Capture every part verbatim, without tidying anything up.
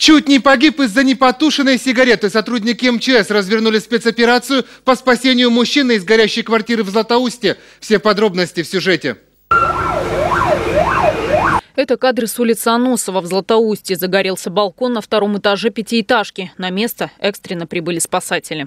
Чуть не погиб из-за непотушенной сигареты. Сотрудники эм че эс развернули спецоперацию по спасению мужчины из горящей квартиры в Златоусте. Все подробности в сюжете. Это кадры с улицы Аносова в Златоусте. Загорелся балкон на втором этаже пятиэтажки. На место экстренно прибыли спасатели.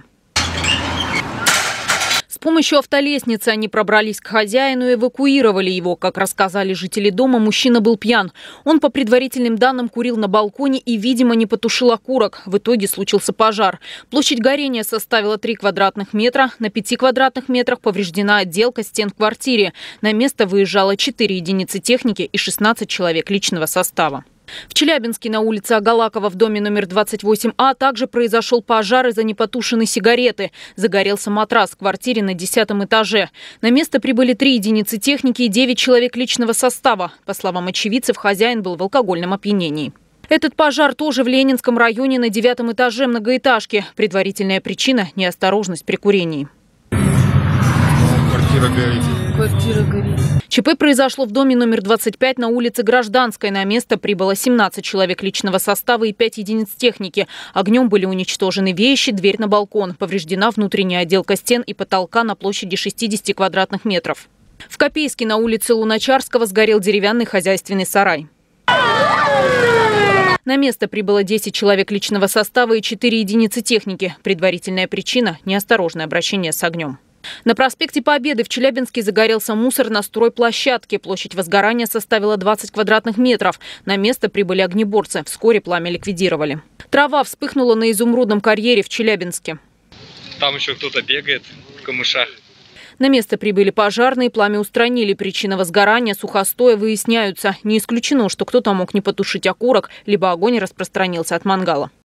С помощью автолестницы они пробрались к хозяину и эвакуировали его. Как рассказали жители дома, мужчина был пьян. Он, по предварительным данным, курил на балконе и, видимо, не потушил окурок. В итоге случился пожар. Площадь горения составила три квадратных метра. На пяти квадратных метрах повреждена отделка стен в квартире. На место выезжало четыре единицы техники и шестнадцать человек личного состава. В Челябинске на улице Агалакова в доме номер двадцать восемь А также произошел пожар из-за непотушенной сигареты. Загорелся матрас в квартире на десятом этаже. На место прибыли три единицы техники и девять человек личного состава. По словам очевидцев, хозяин был в алкогольном опьянении. Этот пожар тоже в Ленинском районе на девятом этаже многоэтажки. Предварительная причина – неосторожность при курении. Квартира горит. Квартира горит. ЧП произошло в доме номер двадцать пять на улице Гражданской. На место прибыло семнадцать человек личного состава и пять единиц техники. Огнем были уничтожены вещи, дверь на балкон. Повреждена внутренняя отделка стен и потолка на площади шестидесяти квадратных метров. В Копейске на улице Луначарского сгорел деревянный хозяйственный сарай. На место прибыло десять человек личного состава и четыре единицы техники. Предварительная причина – неосторожное обращение с огнем. На проспекте Победы в Челябинске загорелся мусор на стройплощадке. Площадь возгорания составила двадцать квадратных метров. На место прибыли огнеборцы. Вскоре пламя ликвидировали. Трава вспыхнула на Изумрудном карьере в Челябинске. Там еще кто-то бегает в камышах. На место прибыли пожарные, пламя устранили. Причина возгорания сухостоя выясняются. Не исключено, что кто-то мог не потушить окурок, либо огонь распространился от мангала.